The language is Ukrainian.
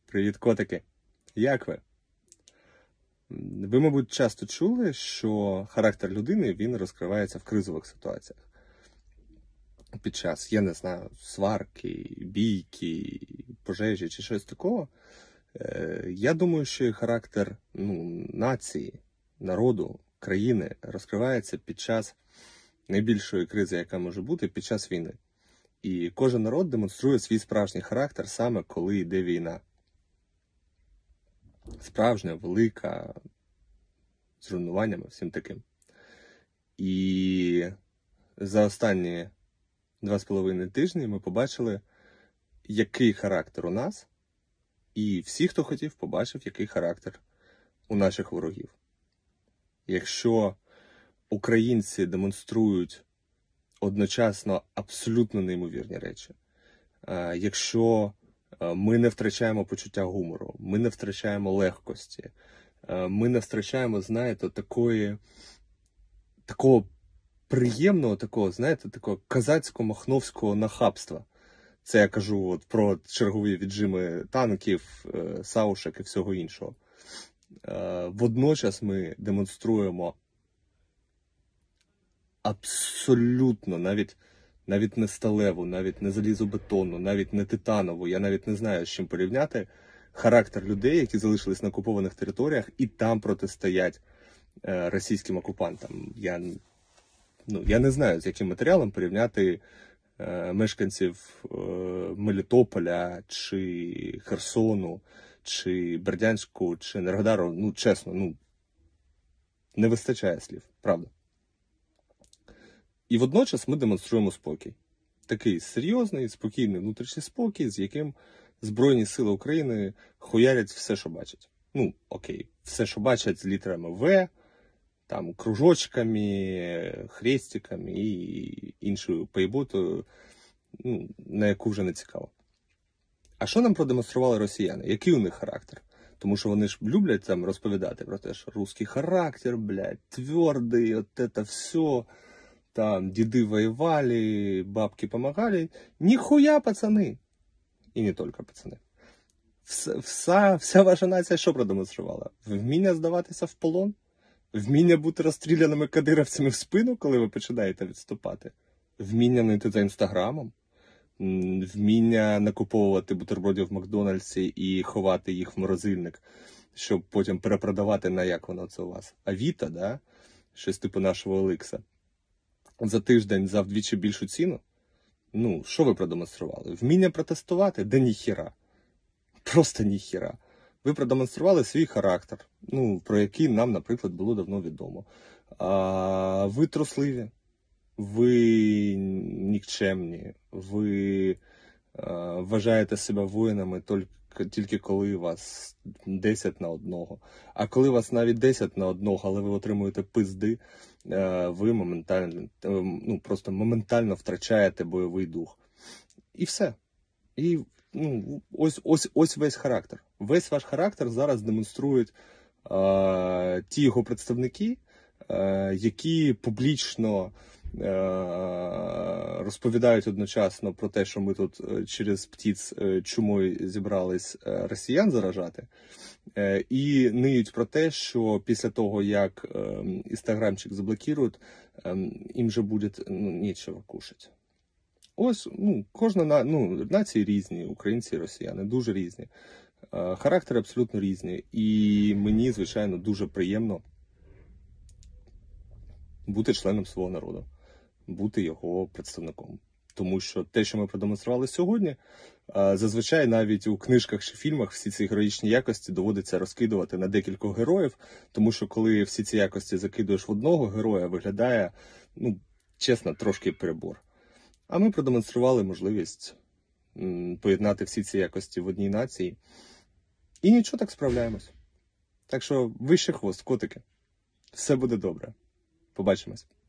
Привіт, котики! Як ви? Ви, мабуть, часто чули, що характер людини, він розкривається в кризових ситуаціях. Під час, я не знаю, сварки, бійки, пожежі чи щось такого. Я думаю, що і характер нації, народу, країни розкривається під час найбільшої кризи, яка може бути, під час війни. І кожен народ демонструє свій справжній характер саме коли йде війна. Справжня, велика, з руйнуваннями, всім таким. І за останні 2,5 тижні ми побачили, який характер у нас, і всі, хто хотів, побачив, який характер у наших ворогів. Якщо українці демонструють одночасно абсолютно неймовірні речі, якщо ми не втрачаємо почуття гумору, ми не втрачаємо легкості, ми не втрачаємо, знаєте, такого приємного, такого казацько-махновського нахабства. Це я кажу про чергові віджими танків, саушек і всього іншого. Водночас ми демонструємо абсолютно, навіть не сталеву, навіть не залізобетонну, навіть не титанову, я навіть не знаю, з чим порівняти, характер людей, які залишились на окупованих територіях і там протистоять російським окупантам. Я не знаю, з яким матеріалом порівняти мешканців Мелітополя, чи Херсону, чи Бердянську, чи Енергодару. Чесно, не вистачає слів, правда. І водночас ми демонструємо спокій. Такий серйозний, спокійний внутрішній спокій, з яким Збройні Сили України хуярять все, що бачать. Окей, все, що бачать з літерами В, там, кружочками, хрестиками і іншою пейботою, на яку вже не цікаво. А що нам продемонстрували росіяни? Який у них характер? Тому що вони ж люблять там розповідати про те, що русський характер, твердий, от це все, там, діди воювали, бабки помагали. Ніхуя, пацани! І не тільки пацани. Вся ваша нація що продемонструвала? Вміння здаватися в полон? Вміння бути розстріляними кадирівцями в спину, коли ви починаєте відступати? Вміння нити за Інстаграмом? Вміння накуповувати бутербродів в Макдональдсі і ховати їх в морозильник, щоб потім перепродавати на, як воно це у вас, Авіта, да? Щось типу нашого Еликса. За тиждень за вдвічі більшу ціну? Що ви продемонстрували? Вміння протестувати? Да ніхіра. Просто ніхіра. Ви продемонстрували свій характер, про який нам, наприклад, було давно відомо. Ви трусливі, ви нікчемні, ви вважаєте себе воїнами тільки коли вас 10 на 1. А коли вас навіть 10 на 1, але ви отримуєте пизди, ви просто моментально втрачаєте бойовий дух. І все. І ось весь характер. Весь ваш характер зараз демонструють ті його представники, які публічно розповідають одночасно про те, що ми тут через птиць чумою зібрались росіян заражати, і ниють про те, що після того, як інстаграмчик заблокують, їм же буде нічого кушати. Ось, кожна нації різні, українці і росіяни, дуже різні. Характери абсолютно різні. І мені, звичайно, дуже приємно бути членом свого народу, бути його представником. Тому що те, що ми продемонстрували сьогодні, зазвичай навіть у книжках чи фільмах всі ці героїчні якості доводиться розкидувати на декількох героїв, тому що коли всі ці якості закидуєш в одного героя, виглядає, чесно, трошки перебор. А ми продемонстрували можливість поєднати всі ці якості в одній нації. І нічого, так справляємось. Так що вище хвост, котики. Все буде добре. Побачимось.